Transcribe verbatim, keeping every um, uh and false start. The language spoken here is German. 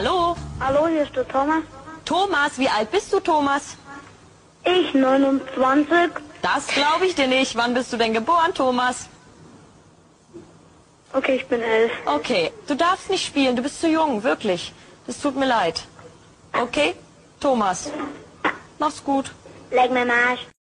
Hallo? Hallo, hier ist der Thomas. Thomas, wie alt bist du, Thomas? Ich neunundzwanzig. Das glaube ich dir nicht. Wann bist du denn geboren, Thomas? Okay, ich bin elf. Okay, du darfst nicht spielen, du bist zu jung, wirklich. Das tut mir leid. Okay? Thomas, mach's gut. Leg mir Marsch.